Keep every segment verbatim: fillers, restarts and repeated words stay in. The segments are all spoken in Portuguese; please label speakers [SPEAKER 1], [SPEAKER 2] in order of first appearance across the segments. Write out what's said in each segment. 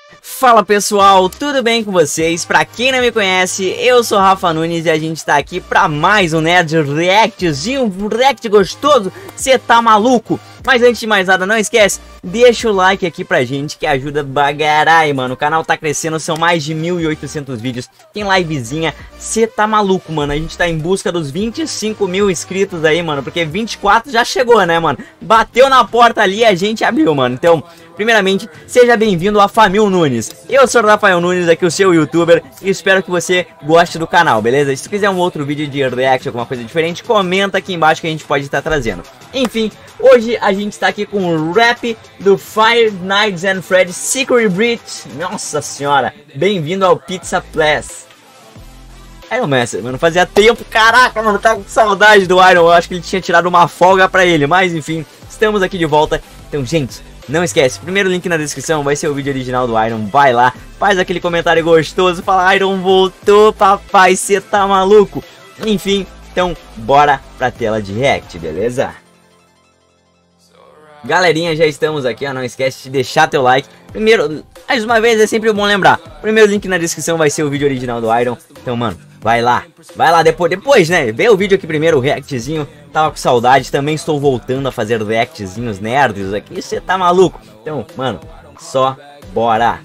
[SPEAKER 1] Fala pessoal, tudo bem com vocês? Pra quem não me conhece, eu sou Rafa Nunes e a gente tá aqui pra mais um Nerd Reactzinho, um react gostoso, cê tá maluco? Mas antes de mais nada, não esquece, deixa o like aqui pra gente que ajuda bagarai, mano. O canal tá crescendo, são mais de mil e oitocentos vídeos, tem livezinha, cê tá maluco, mano. A gente tá em busca dos vinte e cinco mil inscritos aí, mano, porque vinte e quatro já chegou, né, mano? Bateu na porta ali e a gente abriu, mano. Então, primeiramente, seja bem-vindo a Famil Nunes. Eu sou o Rafael Nunes, aqui o seu youtuber, e espero que você goste do canal, beleza? Se quiser um outro vídeo de react, alguma coisa diferente, comenta aqui embaixo que a gente pode estar trazendo. Enfim, hoje a gente está aqui com o rap do Five Nights at Freddy's Secret Breach. Nossa senhora, bem-vindo ao Pizza Plus. Iron Master, mano, fazia tempo, caraca, mano, tá com saudade do Iron. Eu acho que ele tinha tirado uma folga pra ele, mas enfim, estamos aqui de volta. Então, gente, não esquece, primeiro link na descrição vai ser o vídeo original do Iron. Vai lá, faz aquele comentário gostoso, fala: Iron voltou, papai, cê tá maluco? Enfim, então bora pra tela de react, beleza? Galerinha, já estamos aqui, ó, não esquece de deixar teu like. Primeiro, mais uma vez, é sempre bom lembrar, primeiro link na descrição vai ser o vídeo original do Iron. Então, mano, vai lá, vai lá depois, depois, né, vê o vídeo aqui primeiro, o reactzinho. Tava com saudade, também estou voltando a fazer reactzinhos nerds aqui, você tá maluco? Então, mano, só bora!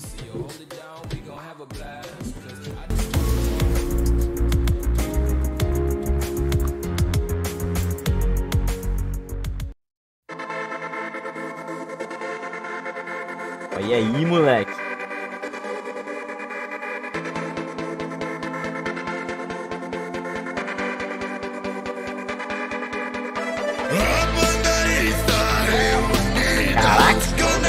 [SPEAKER 1] Olha aí, moleque! Caraca!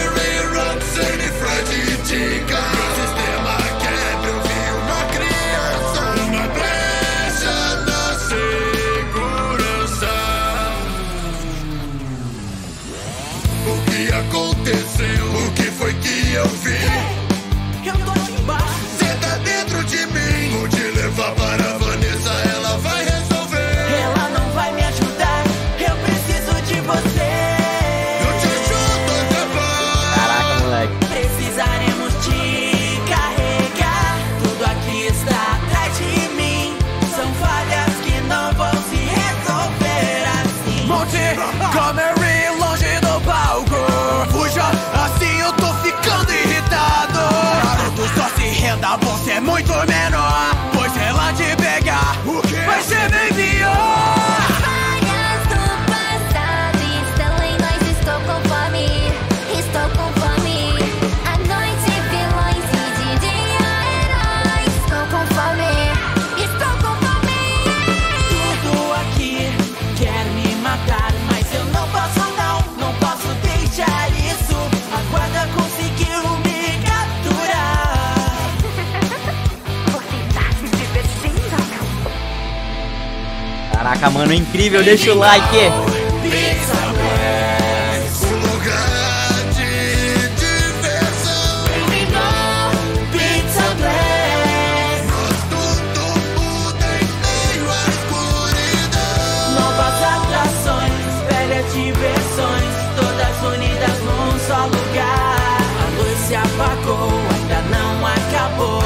[SPEAKER 2] O que aconteceu? O que foi que eu vi?
[SPEAKER 3] Eu tô aqui embaixo.
[SPEAKER 2] Cê tá dentro de mim. Vou te levar para a Vanessa, ela vai resolver.
[SPEAKER 3] Ela não vai me ajudar. Eu preciso de você.
[SPEAKER 2] Eu te ajudo a acabar.
[SPEAKER 1] Caraca, moleque!
[SPEAKER 3] Precisaremos te carregar. Tudo aqui está atrás de mim. São falhas que não vão se resolver assim.
[SPEAKER 4] Montgomery, longe do palco. Fuja, assim eu tô ficando irritado. Garoto, só se renda, você é muito menor. Pois sei lá de pegar, o que vai ser bem pior.
[SPEAKER 5] Falhas do passado estão em nós, estou com fome, estou com fome. À noite vilões e de dia heróis. Estou com fome, estou com fome.
[SPEAKER 3] Tudo aqui quer me matar, mas eu não posso não, não posso deixar isso. A guarda conseguiu me capturar.
[SPEAKER 5] Você tá se divertindo, meu?
[SPEAKER 1] Caraca, mano, incrível, deixa o like!
[SPEAKER 3] Pizza Blast.
[SPEAKER 2] Um lugar de diversão.
[SPEAKER 3] Terminou. Pizza Blast.
[SPEAKER 2] Nós tudo muda em meio à escuridão.
[SPEAKER 3] Novas atrações, velhas diversões, todas unidas num só lugar. A luz se apagou, ainda não acabou.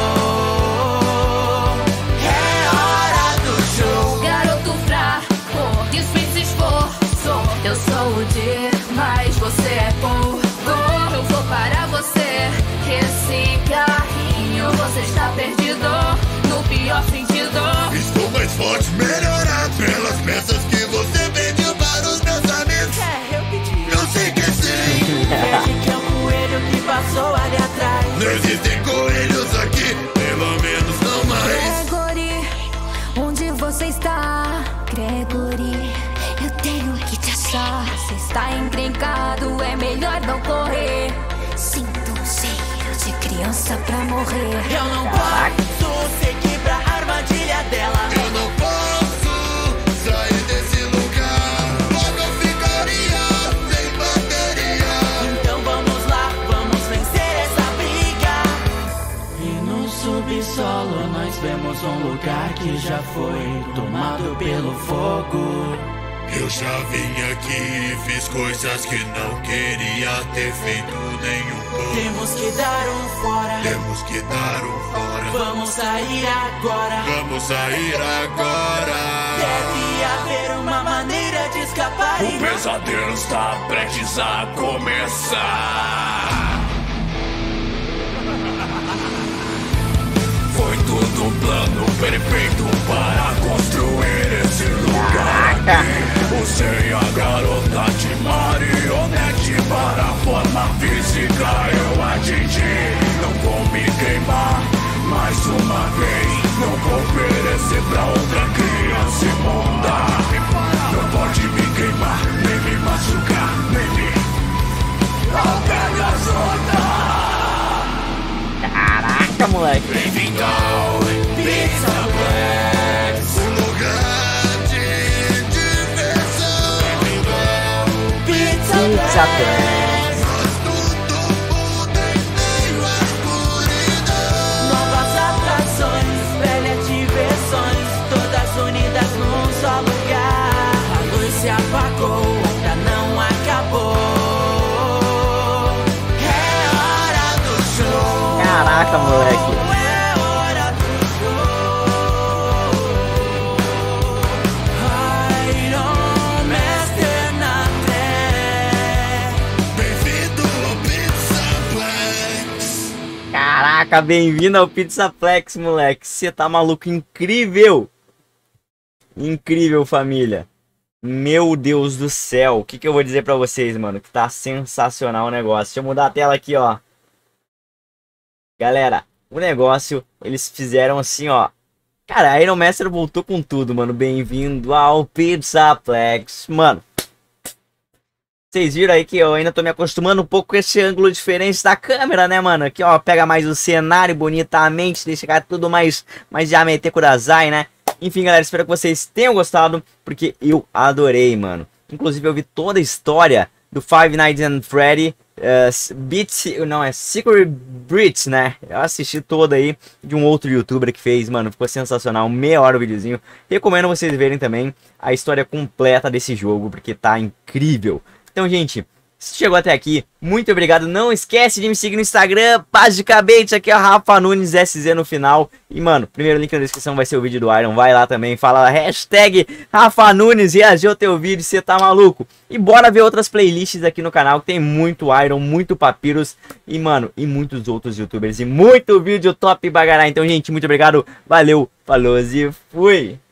[SPEAKER 3] É hora do show.
[SPEAKER 5] Garoto fraco, dispensa esforço. Eu sou o demais, você é pouco. Eu vou para você. Esse carrinho, você está perdido. No pior sentido.
[SPEAKER 2] Estou mais forte, melhorado pelas peças que você pediu para os meus amigos.
[SPEAKER 3] É, eu pedi.
[SPEAKER 2] Eu sei que sim.
[SPEAKER 3] Desde que é um coelho que passou ali atrás.
[SPEAKER 2] Não existem coelhos aqui, pelo menos não mais.
[SPEAKER 5] Gregory, onde você está? Gregory, eu tenho que te achar. Você está encrencado, é melhor não correr. Sinto um cheiro de criança pra morrer.
[SPEAKER 3] Eu não posso seguir pra armadilha dela.
[SPEAKER 2] Eu não posso sair desse lugar. Logo eu ficaria sem bateria.
[SPEAKER 3] Então vamos lá, vamos vencer essa briga. E no subsolo nós vemos um lugar que já foi tomado pelo fogo.
[SPEAKER 2] Eu já vim aqui e fiz coisas que não queria ter feito nenhum pouco.
[SPEAKER 3] Temos que dar um fora.
[SPEAKER 2] Temos que dar um fora.
[SPEAKER 3] Vamos sair agora.
[SPEAKER 2] Vamos sair agora.
[SPEAKER 3] Deve haver uma maneira de escapar.
[SPEAKER 4] O pesadelo está prestes a começar. Foi tudo um plano perfeito para construir esse lugar aqui. Usei a garota de marionete para a forma física eu atingi. Não vou me queimar mais uma vez. Não vou perecer pra outra criança imunda. Não pode me queimar, nem me machucar, nem me... Não pega ajuda!
[SPEAKER 1] Caraca, moleque.
[SPEAKER 4] Bem-vindo ao Pizza Plex.
[SPEAKER 2] Um lugar de diversão.
[SPEAKER 3] Pizza
[SPEAKER 1] Pizza
[SPEAKER 3] Plex.
[SPEAKER 1] Plex.
[SPEAKER 2] Nós tudo muda em meio à escuridão.
[SPEAKER 3] Novas atrações, velhas diversões, todas unidas num só lugar. A luz se apagou, ainda não acabou. É hora do show.
[SPEAKER 1] Caraca, moleque.
[SPEAKER 3] É hora do show. Iron Master na terra.
[SPEAKER 2] Bem-vindo ao Pizza Plex.
[SPEAKER 1] Caraca, bem-vindo ao Pizzaplex, moleque. Você tá maluco? Incrível. Incrível, família. Meu Deus do céu. O que, que eu vou dizer pra vocês, mano? Que tá sensacional o negócio. Deixa eu mudar a tela aqui, ó. Galera, o negócio, eles fizeram assim, ó. Cara, a Iron Master voltou com tudo, mano. Bem-vindo ao Pizzaplex. Mano, vocês viram aí que eu ainda tô me acostumando um pouco com esse ângulo diferente da câmera, né, mano? Aqui, ó, pega mais o cenário bonitamente, deixa ficar tudo mais, mais Yamete Kurazai, né? Enfim, galera, espero que vocês tenham gostado, porque eu adorei, mano. Inclusive, eu vi toda a história do Five Nights at Freddy, uh, Beats, não, é Secret Breach, né? Eu assisti toda aí de um outro youtuber que fez, mano, ficou sensacional, meia hora o videozinho. Recomendo vocês verem também a história completa desse jogo, porque tá incrível. Então, gente, se chegou até aqui, muito obrigado. Não esquece de me seguir no Instagram, basicamente, aqui é o Rafa Nunes S Z no final. E, mano, primeiro link na descrição vai ser o vídeo do Iron. Vai lá também, fala hashtag Rafa Nunes, reagiu ao teu vídeo, você tá maluco. E bora ver outras playlists aqui no canal, que tem muito Iron, muito Papyrus e, mano, e muitos outros youtubers. E muito vídeo top bagará. Então, gente, muito obrigado, valeu, falou e fui!